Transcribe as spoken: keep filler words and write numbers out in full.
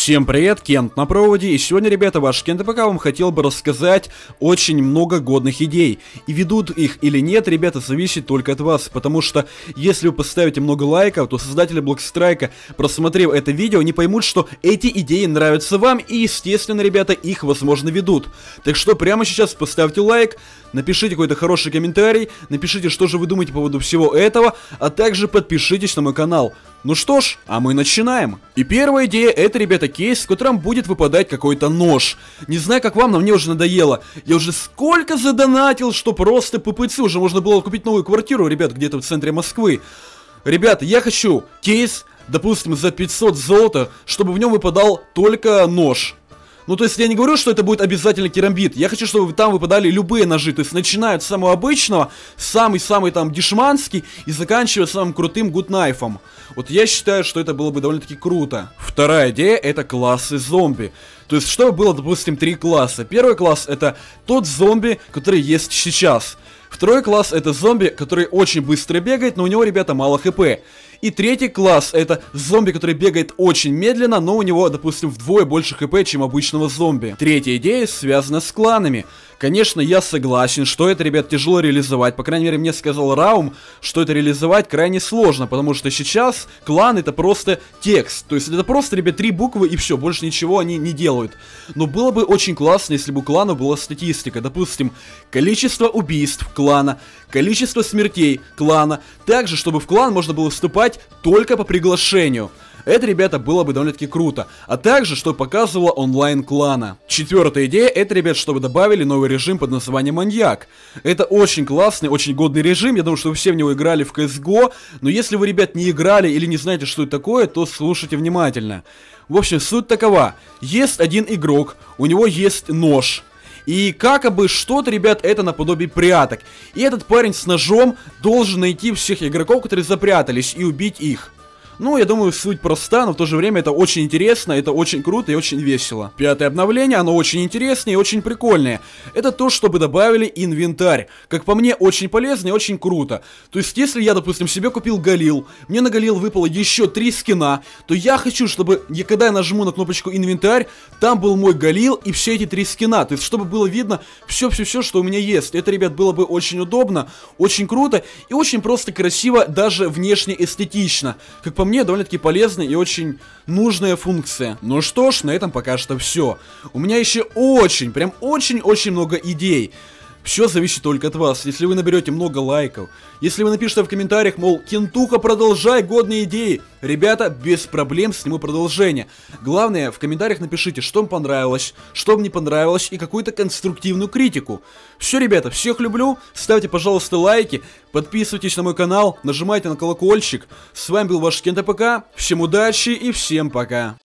Всем привет, Кент на проводе, и сегодня, ребята, ваш Кент АПК вам хотел бы рассказать очень много годных идей. И ведут их или нет, ребята, зависит только от вас, потому что если вы поставите много лайков, то создатели Блокстрайка, просмотрев это видео, не поймут, что эти идеи нравятся вам, и, естественно, ребята, их, возможно, ведут. Так что прямо сейчас поставьте лайк, напишите какой-то хороший комментарий, напишите, что же вы думаете по поводу всего этого, а также подпишитесь на мой канал. Ну что ж, а мы начинаем. И первая идея, это, ребята, кейс, в котором будет выпадать какой-то нож. Не знаю, как вам, но мне уже надоело. Я уже сколько задонатил, что просто ппц уже можно было купить новую квартиру, ребят, где-то в центре Москвы. Ребята, я хочу кейс, допустим, за пятьсот золота, чтобы в нем выпадал только нож. Ну, то есть, я не говорю, что это будет обязательно керамбит. Я хочу, чтобы там выпадали любые ножи. То есть, начиная от самого обычного, самый-самый там дешманский, и заканчивая самым крутым гуднайфом. Вот я считаю, что это было бы довольно-таки круто. Вторая идея — это классы зомби. То есть, чтобы было, допустим, три класса. Первый класс — это тот зомби, который есть сейчас. Второй класс — это зомби, который очень быстро бегает, но у него, ребята, мало хп. И третий класс — это зомби, который бегает очень медленно, но у него, допустим, вдвое больше хп, чем обычного зомби. Третья идея связана с кланами. Конечно, я согласен, что это, ребят, тяжело реализовать. По крайней мере, мне сказал Раум, что это реализовать крайне сложно, потому что сейчас клан — это просто текст. То есть это просто, ребят, три буквы и все, больше ничего они не делают. Но было бы очень классно, если бы у клана была статистика. Допустим, количество убийств клана, количество смертей клана. Также, чтобы в клан можно было вступать только по приглашению. Это, ребята, было бы довольно-таки круто. А также, чтобы показывало онлайн клана. Четвертая идея, это, ребят, чтобы добавили новый режим под названием Маньяк. Это очень классный, очень годный режим. Я думаю, что вы все в него играли в си эс го. Но если вы, ребят, не играли или не знаете, что это такое, то слушайте внимательно. В общем, суть такова. Есть один игрок, у него есть нож. И как бы что-то, ребят, это наподобие пряток. И этот парень с ножом должен найти всех игроков, которые запрятались, и убить их. Ну, я думаю, суть проста, но в то же время это очень интересно, это очень круто и очень весело. Пятое обновление, оно очень интересное и очень прикольное. Это то, чтобы добавили инвентарь. Как по мне, очень полезно и очень круто. То есть, если я, допустим, себе купил Галил, мне на Галил выпало еще три скина, то я хочу, чтобы, я, когда я нажму на кнопочку инвентарь, там был мой Галил и все эти три скина. То есть, чтобы было видно все-все-все, что у меня есть. Это, ребят, было бы очень удобно, очень круто и очень просто красиво, даже внешне эстетично. Как по мне, мне довольно-таки полезная и очень нужная функция. Ну что ж, на этом пока что все. У меня еще очень, прям очень-очень много идей. Все зависит только от вас. Если вы наберете много лайков, если вы напишите в комментариях, мол, Кентуха, продолжай годные идеи, ребята, без проблем сниму продолжение. Главное, в комментариях напишите, что вам понравилось, что вам не понравилось, и какую-то конструктивную критику. Все, ребята, всех люблю, ставьте, пожалуйста, лайки, подписывайтесь на мой канал, нажимайте на колокольчик. С вами был ваш Кент АПК, всем удачи и всем пока.